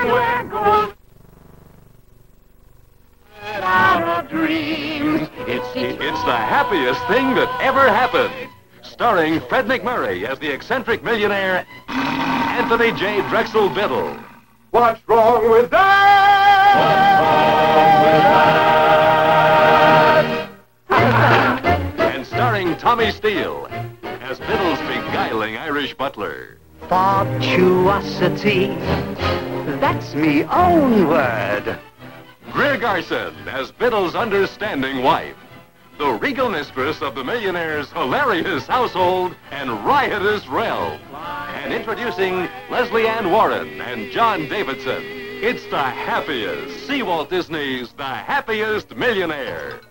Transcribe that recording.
where gold out of dreams. It's the happiest thing that ever happened. Starring Fred MacMurray as the eccentric millionaire Anthony J. Drexel Biddle. What's wrong with that? And starring Tommy Steele as Biddle's beguiling Irish butler. Virtuosity, that's me own word. Greer Garson as Biddle's understanding wife. The regal mistress of the millionaire's hilarious household and riotous realm. And introducing Leslie Ann Warren and John Davidson. It's the happiest. See Walt Disney's The Happiest Millionaire.